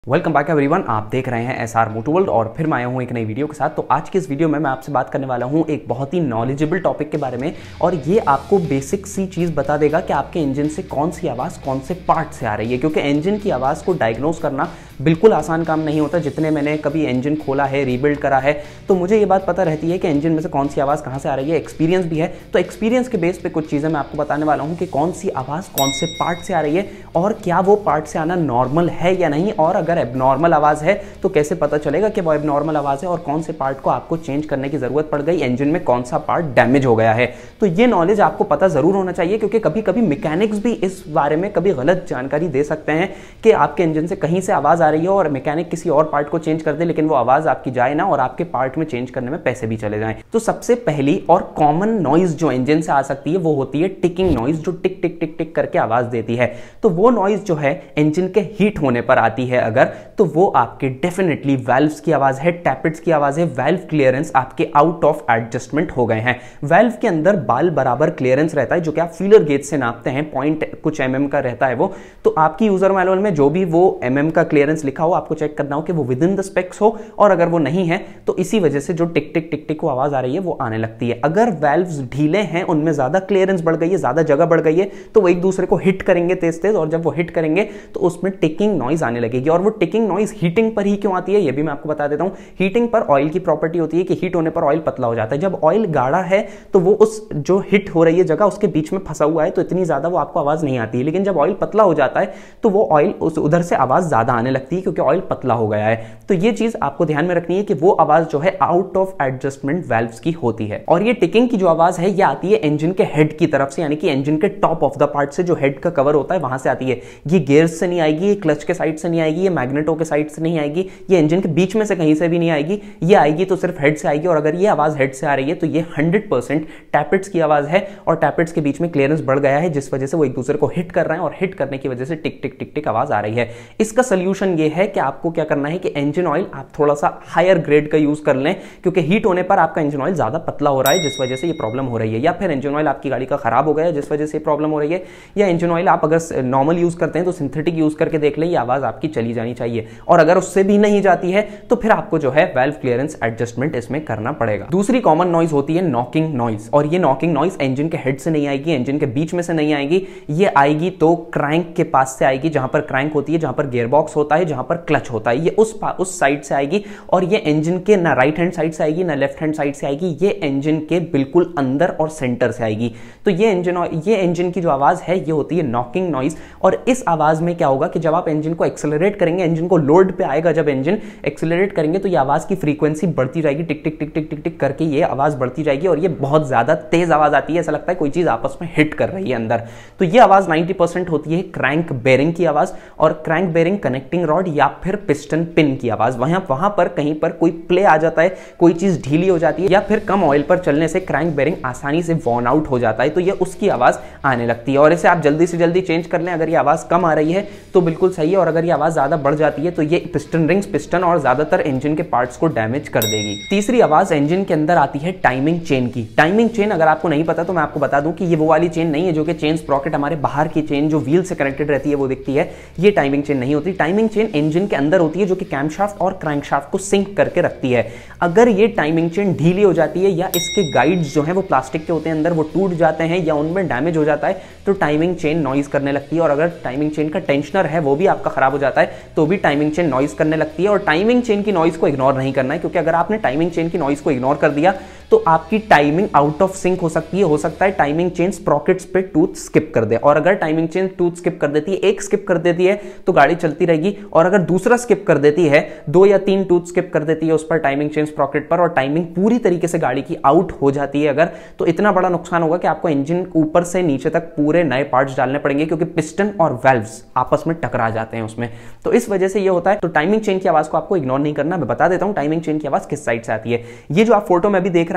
Welcome back everyone, आप देख रहे हैं एसआर मोटो वर्ल्ड और फिर मैं आया हूं एक नई वीडियो के साथ। तो आज की इस वीडियो में मैं आपसे बात करने वाला हूं एक बहुत ही नॉलेजेबल टॉपिक के बारे में और ये आपको बेसिक सी चीज़ बता देगा कि आपके इंजन से कौन सी आवाज़ कौन से पार्ट से आ रही है, क्योंकि इंजन की आवाज़ को डायग्नोज करना बिल्कुल आसान काम नहीं होता। जितने मैंने कभी इंजन खोला है, रीबिल्ड करा है, तो मुझे ये बात पता रहती है कि इंजन में से कौन सी आवाज़ कहाँ से आ रही है। एक्सपीरियंस भी है, तो एक्सपीरियंस के बेस पे कुछ चीज़ें मैं आपको बताने वाला हूँ कि कौन सी आवाज़ कौन से पार्ट से आ रही है और क्या वो पार्ट से आना नॉर्मल है या नहीं, और अगर एबनॉर्मल आवाज़ है तो कैसे पता चलेगा कि वो एबनॉर्मल आवाज़ है और कौन से पार्ट को आपको चेंज करने की ज़रूरत पड़ गई, इंजन में कौन सा पार्ट डैमेज हो गया है। तो ये नॉलेज आपको पता ज़रूर होना चाहिए, क्योंकि कभी कभी मैकेनिक्स भी इस बारे में कभी गलत जानकारी दे सकते हैं कि आपके इंजन से कहीं से आवाज़ आ रही है और मैकेनिक किसी और पार्ट को चेंज कर दे, लेकिन वो आवाज़ आपकी जाए ना और आपके पार्ट में चेंज करने में पैसे भी चले जाएं। तो सबसे पहली और कॉमन नॉइज जो इंजन से आ सकती है वो होती है टिकिंग नॉइज, जो टिक टिक टिक टिक करके आवाज़ देती है। तो वो नॉइज जो है इंजन के हीट होने पर आती है अगर, तो वो आपके डेफिनेटली वाल्व्स की आवाज़ है, टैपिट्स की आवाज़ है। वाल्व क्लियरेंस आपके आउट ऑफ एडजस्टमेंट हो गए हैं। वाल्व के अंदर बाल बराबर क्लियरेंस रहता है, जो कि आप फीलर गेज से नापते हैं, पॉइंट कुछ mm का रहता है वो। तो आपकी यूजर मैनुअल में जो भी वो mm का क्लियरेंस लिखा हो, आपको चेक करना हो कि वो विद इन द स्पेक्स हो, और अगर वो नहीं है तो इसी वजह से जो टिक टिक टिक टिक को आवाज़ आ रही है वो आने लगती है। अगर वाल्व्स ढीले हैं, उनमें ज़्यादा क्लियरेंस बढ़ गई है, ज़्यादा जगह बढ़ गई है, तो वो एक दूसरे को हिट करेंगे तेज तेज, और जब वो हिट करेंगे तो उसमें टिकिंग नॉइज आने लगेगी। और वो टिकिंग नॉइज हीटिंग पर ही क्यों आती है ये भी मैं आपको बता देता हूं। हीटिंग पर ऑयल की प्रॉपर्टी होती है कि हीट होने पर ऑयल पतला हो जाता है। जब ऑयल गाढ़ा है तो वो उस जो हिट हो रही है जगह उसके बीच में फंसा हुआ है, तो इतनी ज्यादा वो आपको आवाज नहीं आती है। लेकिन जब ऑयल पतला हो जाता है तो वो ऑयल उधर से आवाज ज्यादा आने लगती है, क्योंकि ऑयल पतला हो गया है। तो ये चीज आपको ध्यान में रखनी है कि वो आवाज जो है आउट ऑफ एडजस्टमेंट वाल्व्स की होती है। और ये टिकिंग की जो आवाज है ये आती है इंजन के हेड की तरफ से, यानी कि इंजन के टॉप ऑफ द पार्ट से, जो हेड का कवर होता है वहां से आती है। ये गियर्स से नहीं आएगी, ये क्लच के साइड से नहीं आएगी, ये मैग्नेटो के साइड से नहीं आएगी, ये इंजन के बीच में से कहीं से भी नहीं आएगी। ये आएगी तो सिर्फ हेड से आएगी। और अगर ये आवाज हेड से आ रही है तो ये 100% टैपिट्स की आवाज है, और टैपिट्स के बीच में क्लियरेंस बढ़ गया है, जिस वजह से वो एक दूसरे को हिट कर रहे हैं, और हिट करने की वजह से टिक टिक टिक टिक आवाज आ रही है। इसका सोल्यूशन ये है कि आपको क्या करना है कि इंजन ऑयल आप थोड़ा सा हायर ग्रेड का यूज कर लें, क्योंकि हीट होने पर आपका इंजन ऑयल ज्यादा पतला हो रहा है, जिस वजह से ये प्रॉब्लम हो रही है। या फिर इंजन ऑयल आपकी गाड़ी का खराब हो गया है जिस वजह से प्रॉब्लम हो रही है, या इंजन ऑयल आप अगर नॉर्मल यूज करते हैं तो सिंथेटिक यूज करके देख लें, ये आवाज आपकी चली जानी चाहिए। और अगर उससे भी नहीं जाती है तो फिर आपको जो है वाल्व क्लियरेंस एडजस्टमेंट इसमें करना पड़ेगा। दूसरी कॉमन नॉइज होती है नॉकिंग नॉइज, और ये नॉकिंग नॉइज इंजन के हेड से नहीं आएगी, इंजन के बीच में से नहीं आएगी। ये आएगी तो क्रैंक के पास से आएगी, जहां पर क्रैंक होती है, जहां पर गियरबॉक्स होता है, जहां पर क्लच होता है। ये उस साइड से आएगी, और ये इंजन के ना राइट हैंड साइड से आएगी ना लेफ्ट हैंड साइड से आएगी, ये इंजन के बिल्कुल अंदर और सेंटर से आएगी। तो ये इंजन की जो आवाज है ये होती है नॉकिंग नॉइज। और इस आवाज में क्या होगा कि जब आप इंजन को एक्सेलरेट करेंगे, इंजन को लोड पे आएगा, जब इंजन एक्सेलरेट करेंगे तो ये आवाज की फ्रीक्वेंसी बढ़ती जाएगी, टिक टिक टिक टिक टिक टिक करके ये आवाज बढ़ती जाएगी, और ये बहुत ज्यादा तेज आवाज आती है, ऐसा लगता है कोई चीज आपस में हिट कर रही है अंदर। तो ये आवाज 90% होती है क्रैंक बेरिंग की आवाज, और क्रैंक बेरिंग कनेक्टिंग रॉड या फिर पिस्टन पिन की आवाज। वहां पर कहीं पर कोई प्ले आ जाता है, कोई चीज ढीली हो जाती है, या फिर कम ऑयल पर चलने से क्रैंक बेरिंग आसानी से वॉर्न आउट हो जाता है, तो ये उसकी आवाज आने लगती है। और इसे आप जल्दी से जल्दी चेंज कर लें। अगर ये आवाज कम आ रही है तो बिल्कुल सही है, और अगर ये आवाज ज्यादा बढ़ जाती है तो ये पिस्टन रिंग्स, पिस्टन और ज्यादातर इंजन के पार्ट्स को डैमेज कर देगी। तीसरी आवाज इंजन के अंदर आती है टाइमिंग चेन की। टाइमिंग चेन अगर आपको नहीं पता तो मैं आपको बता दूं कि ये वो वाली चेन नहीं है जो कि चेन स्प्रॉकेट, हमारे बाहर की चेन जो व्हील से कनेक्टेड रहती है वो दिखती है, ये टाइमिंग चेन नहीं होती। टाइमिंग चेन इंजन के अंदर होती है, जो कि कैमशाफ्ट और क्रैंकशाफ्ट को सिंक करके रखती है। अगर ये टाइमिंग चेन ढीली हो जाती है, या इसके गाइड्स जो हैं वो प्लास्टिक के होते हैं अंदर, वो टूट जाते हैं या उनमें डैमेज हो जाता है, तो टाइमिंग चेन नॉइज करने लगती है। और अगर टाइमिंग चेन का टेंशनर है वो भी आपका खराब हो जाता है तो भी टाइमिंग चेन नॉइज करने लगती है। और टाइमिंग चेन की नॉइज को इग्नोर नहीं करना है, क्योंकि अगर आपने टाइमिंग चेन की नॉइज को इग्नोर कर दिया तो आपकी टाइमिंग आउट ऑफ सिंक हो सकती है। हो सकता है टाइमिंग चेन स्प्रॉकेट्स पे टूथ स्किप कर दे, और अगर टाइमिंग चेन टूथ स्किप कर देती है, एक स्किप कर देती है तो गाड़ी चलती रहेगी, और अगर दूसरा स्किप कर देती है, 2 या 3 टूथ स्किप कर देती है उस पर टाइमिंग चेन स्प्रॉकेट पर, और टाइमिंग पूरी तरीके से गाड़ी की आउट हो जाती है अगर, तो इतना बड़ा नुकसान होगा कि आपको इंजन ऊपर से नीचे तक पूरे नए पार्ट्स डालने पड़ेंगे, क्योंकि पिस्टन और वाल्व्स आपस में टकरा जाते हैं उसमें। तो इस वजह से ये होता है। तो टाइमिंग चेन की आवाज को आपको इग्नोर नहीं करना। मैं बता देता हूं टाइमिंग चेन की आवाज किस साइड से आती है। ये जो आप फोटो में भी देख रहे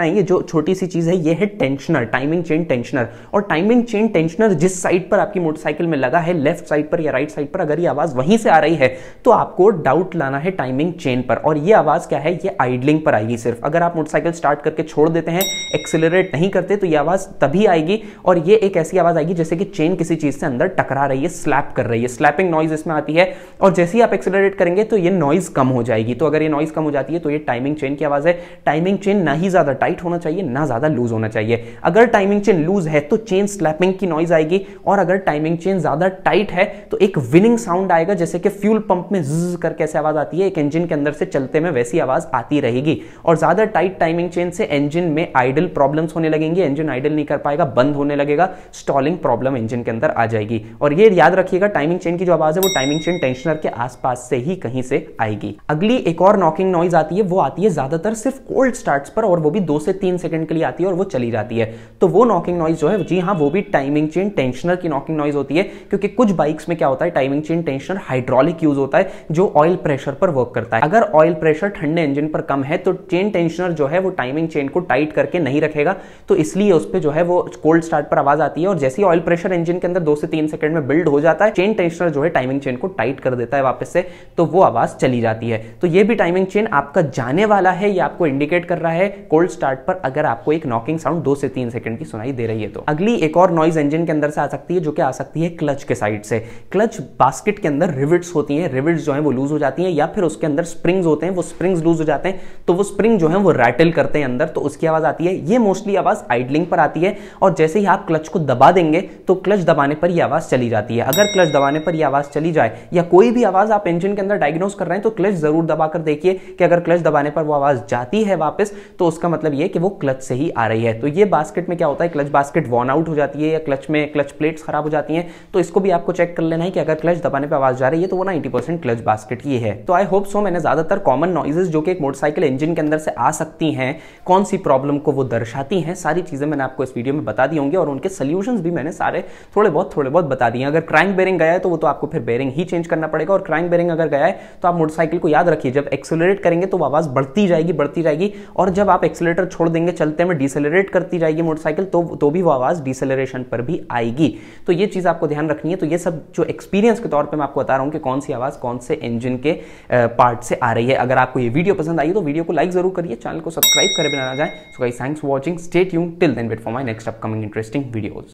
है, ये जो छोटी सी चीज है ये है टेंशनर, टाइमिंग चेन टेंशनर। और टाइमिंग चेन टेंशनर जिस साइड पर आपकी मोटरसाइकिल में लगा है, लेफ्ट साइड पर या राइट साइड पर, अगर ये आवाज वहीं से आ रही है तो आपको डाउट लाना है टाइमिंग चेन पर। और ये आवाज क्या है, ये आइडलिंग पर आएगी सिर्फ। अगर आप मोटरसाइकिल स्टार्ट करके छोड़ देते हैं, एक्सेलरेट नहीं करते, तो ये आवाज तभी आएगी। और ये एक ऐसी आवाज आएगी जैसे कि चेन किसी चीज से अंदर टकरा रही है, स्लैप कर रही है, स्लैपिंग नॉइज इसमें आती है। और जैसे ही आप एक्सेलरेट करेंगे तो ये नॉइज कम हो जाएगी। तो अगर ये नॉइज कम हो जाती है तो ये टाइमिंग चेन की आवाज है। टाइमिंग चेन ना ही ज्यादा टाइट होना चाहिए ना ज्यादा लूज होना चाहिए। अगर टाइमिंग चेन लूज है तो चेन स्लैपिंग की नॉइज आएगी, और अगर टाइमिंग चेन ज्यादा टाइट है तो एक विनिंग साउंड आएगा, जैसे कि फ्यूल पंप में ज़ करके ऐसे आवाज आती है, एक इंजन के अंदर से चलते में वैसी आवाज आती रहेगी। और ज्यादा टाइट टाइमिंग चेन से इंजन में आइडल प्रॉब्लम्स होने लगेंगे, इंजन आइडल नहीं कर पाएगा, बंद होने लगेगा, स्टॉलिंग प्रॉब्लम इंजन के अंदर आ जाएगी। और ये याद रखिएगा, टाइमिंग चेन की जो आवाज है वो टाइमिंग चेन टेंशनर के आसपास से ही कहीं से आएगी। अगली एक और नॉकिंग नॉइज आती है, वो आती है ज्यादातर सिर्फ कोल्ड स्टार्ट्स पर, और वो भी 2 से 3 सेकंड के लिए आती है और वो चली जाती है। तो वो नॉकिंग नॉइज जो है, जी हाँ, वो भी टाइमिंग चेन टेंशनर की नॉकिंग नॉइज होती है। क्योंकि कुछ बाइक्स में क्या होता है, timing chain tensioner hydraulic use होता है जो ऑयल प्रेशर पर वर्क करता है। अगर ऑयल प्रेशर ठंडे इंजन पर कम है तो चेन टेंशनर जो है वो टाइमिंग चेन को टाइट करके नहीं रखेगा, तो इसलिए उस पर जो है वो कोल्ड स्टार्ट पर आवाज आती है। और जैसे ही ऑयल प्रेशर इंजन के अंदर 2 से 3 सेकंड में बिल्ड हो जाता है, चेन टेंशनर जो है टाइमिंग चेन को टाइट कर देता है वापस से, तो वो आवाज चली जाती है। तो ये भी टाइमिंग चेन आपका जाने वाला है, ये आपको इंडिकेट कर रहा है कोल्ड स्टार्ट पर, अगर आपको एक नॉकिंग साउंड 2 से 3 सेकंड की सुनाई दे रही है तो। अगली एक और नॉइज इंजन के अंदर से आ सकती है, जो कि आ सकती है क्लच के साइड से। क्लच बास्केट के अंदर रिविट्स होती हैं, रिविट्स जो है वो लूज हो जाती हैं, या फिर उसके अंदर स्प्रिंग्स होते हैं, वो स्प्रिंग्स लूज हो जाते हैं, तो वो स्प्रिंग जो है वो रैटल करते हैं अंदर, तो उसकी आवाज आती है। ये मोस्टली आवाज आइडलिंग पर आती है, और जैसे ही आप क्लच को दबा देंगे तो क्लच दबाने पर यह आवाज चली जाती है। अगर क्लच दबाने पर यह आवाज चली जाए, या कोई भी आवाज आप इंजन के अंदर डायग्नोस कर रहे हैं, तो क्लच जरूर दबाकर देखिए कि अगर क्लच दबाने पर वो आवाज जाती है वापस, तो उसका मतलब ये कि वो क्लच से ही आ रही है। तो ये बास्केट में क्या होता है, क्लच बास्केट वॉर्न आउट हो जाती है, या क्लच में क्लच प्लेट्स खराब हो जाती हैं, तो इसको भी आपको चेक कर लेना है कि अगर क्लच दबाने पर आवाज जा रही है तो वो 90% क्लच बास्केट की है। तो आई होप सो मैंने ज्यादातर कॉमन नॉइजेस जो कि एक मोटरसाइकिल इंजन के अंदर से आ सकती हैं, कौन सी प्रॉब्लम को वो दर्शाती हैं, सारी चीजें मैंने आपको इस वीडियो में बता दी होंगी, और उनके सोल्यूशंस भी मैंने सारे थोड़े बहुत बता दिए। अगर क्रैंक बेरिंग गया है तो वो तो आपको फिर बेरिंग ही चेंज करना पड़ेगा, और क्रैंक बेरिंग अगर गया है तो आप मोटरसाइकिल को याद रखिए, जब एक्सेलरेट करेंगे तो आवाज बढ़ती जाएगी, और जब आप एक्सेलरेटर छोड़ देंगे, चलते में डिसेलरेट करती जाएगी मोटरसाइकिल, तो भी वो आवाज डिसेलरेशन पर भी आएगी। तो ये चीज आपको ध्यान रखनी है। तो ये सब जो एक्सपीरियंस के तौर पे मैं आपको बता रहा हूं कि कौन सी आवाज कौन से इंजन के पार्ट से आ रही है। अगर आपको ये वीडियो पसंद आई तो वीडियो को लाइक जरूर करिए, चैनल को सब्सक्राइब करे बिना ना जाए। So guys, thanks for watching, stay tuned, till then wait for my next upcoming interesting videos.